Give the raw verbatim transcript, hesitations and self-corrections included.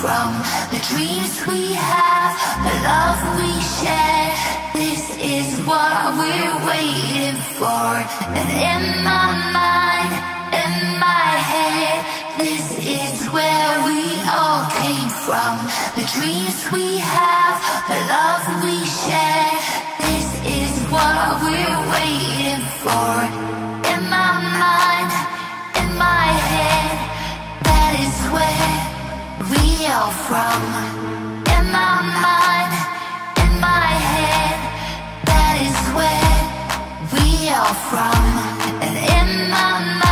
from, the dreams we have, the love we share. This is what we're waiting for. And in my mind, in my head, this is where we all came from. The dreams we have, the love we share. This is what we're waiting for. In my mind, in my head, that is where we are from. In my mind, in my head, that is where we are from. And in my mind